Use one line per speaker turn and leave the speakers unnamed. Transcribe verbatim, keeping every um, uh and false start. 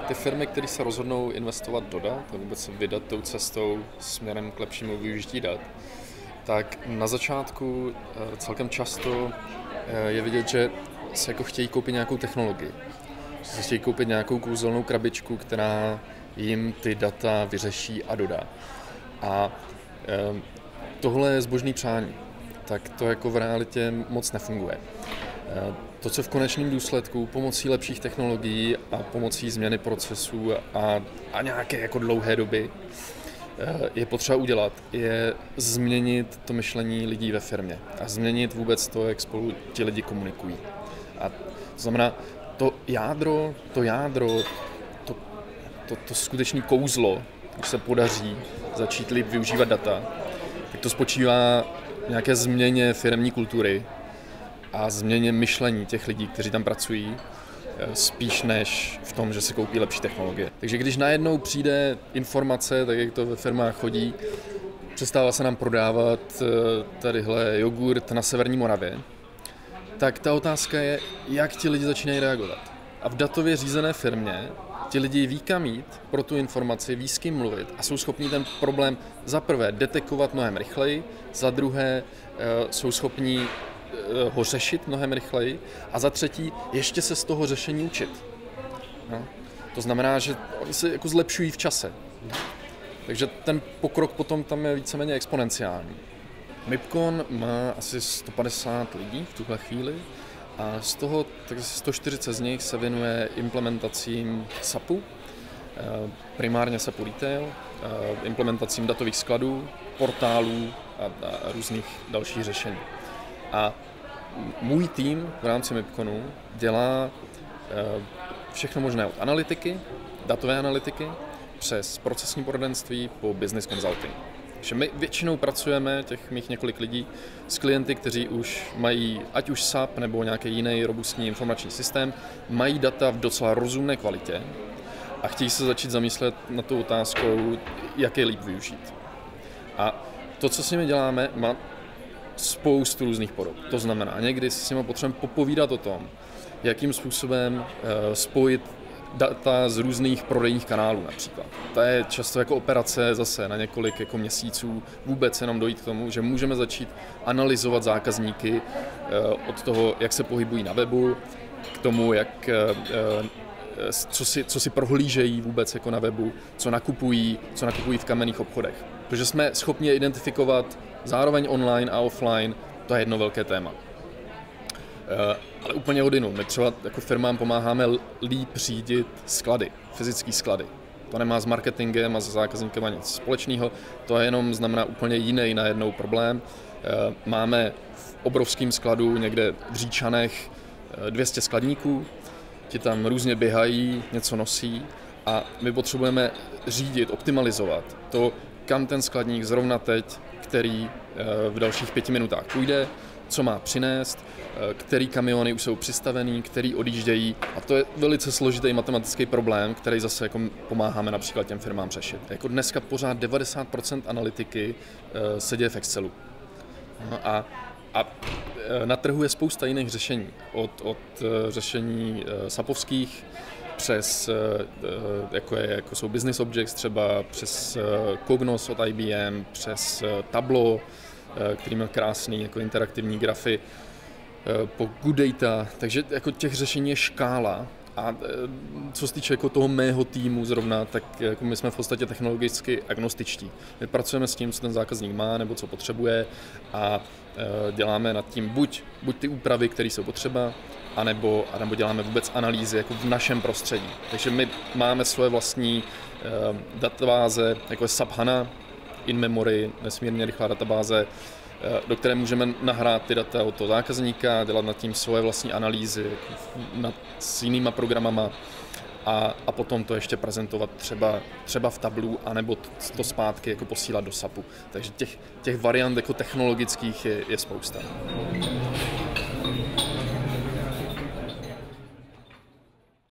ty firmy, které se rozhodnou investovat do dat a vůbec se vydat tou cestou směrem k lepšímu využití dat, tak na začátku celkem často je vidět, že se jako chtějí koupit nějakou technologii. Že se chtějí koupit nějakou kouzelnou krabičku, která jim ty data vyřeší a dodá. A tohle je zbožný přání. Tak to jako v realitě moc nefunguje. To, co v konečném důsledku pomocí lepších technologií a pomocí změny procesů a, a nějaké jako dlouhé doby je potřeba udělat, je změnit to myšlení lidí ve firmě a změnit vůbec to, jak spolu ti lidi komunikují. A to znamená, to jádro, to jádro, to, to, to skutečné kouzlo, když se podaří začít líp využívat data, tak to spočívá v nějaké změně firemní kultury a změně myšlení těch lidí, kteří tam pracují, spíš než v tom, že se koupí lepší technologie. Takže když najednou přijde informace, tak jak to ve firmách chodí, přestává se nám prodávat tadyhle jogurt na Severní Moravě, tak ta otázka je, jak ti lidi začínají reagovat. A v datově řízené firmě ti lidi ví kam jít pro tu informaci, ví s kým mluvit a jsou schopni ten problém za prvé detekovat mnohem rychleji, za druhé jsou schopni ho řešit mnohem rychleji a za třetí ještě se z toho řešení učit. No. To znamená, že oni se jako zlepšují v čase. Takže ten pokrok potom tam je víceméně exponenciální. Mipcon má asi sto padesát lidí v tuhle chvíli a z toho tak sto čtyřicet z nich se věnuje implementacím SAPu, primárně SAPu Retail, implementacím datových skladů, portálů a, a různých dalších řešení. A můj tým v rámci Mipconu dělá všechno možné od analytiky, datové analytiky, přes procesní poradenství po business consulting. Takže my většinou pracujeme, těch mých několik lidí, s klienty, kteří už mají, ať už SAP nebo nějaký jiný robustní informační systém, mají data v docela rozumné kvalitě a chtějí se začít zamyslet nad tou otázkou, jak je líp využít. A to, co s nimi děláme, má spoustu různých podob. To znamená, někdy si s nimi potřebujeme popovídat o tom, jakým způsobem spojit data z různých prodejních kanálů například. To je často jako operace zase na několik jako měsíců vůbec jenom dojít k tomu, že můžeme začít analyzovat zákazníky od toho, jak se pohybují na webu, k tomu, jak, co si, co si prohlížejí vůbec jako na webu, co nakupují, co nakupují v kamenných obchodech. Protože jsme schopni je identifikovat zároveň online a offline, to je jedno velké téma. Ale úplně odinu. My třeba jako firmám pomáháme líp řídit sklady, fyzické sklady. To nemá s marketingem a s zákazníkem nic společného, to je jenom znamená úplně jiný najednou problém. Máme v obrovském skladu někde v Říčanech dvě stě skladníků, ti tam různě běhají, něco nosí a my potřebujeme řídit, optimalizovat to, kam ten skladník zrovna teď, který v dalších pěti minutách půjde, co má přinést, který kamiony už jsou přistavený, který odjíždějí. A to je velice složitý matematický problém, který zase jako pomáháme například těm firmám řešit. Jako dneska pořád devadesát procent analytiky se děje v Excelu. A, a na trhu je spousta jiných řešení. Od, od řešení sapovských přes, jako, je, jako jsou business objects třeba, přes Cognos od I B M, přes Tableau, který má krásný jako interaktivní grafy, po Good Data, takže jako těch řešení je škála a co se týče jako toho mého týmu zrovna, tak jako my jsme v podstatě technologicky agnostičtí. My pracujeme s tím, co ten zákazník má nebo co potřebuje a děláme nad tím buď, buď ty úpravy, které jsou potřeba, anebo, anebo děláme vůbec analýzy jako v našem prostředí. Takže my máme svoje vlastní databáze, jako je SAP HANA, in memory, nesmírně rychlá databáze, do které můžeme nahrát ty data od toho zákazníka, dělat nad tím svoje vlastní analýzy nad, s jinýma programama a, a potom to ještě prezentovat třeba, třeba v Tableau, anebo to zpátky jako posílat do SAPu. Takže těch, těch variant jako technologických je, je spousta.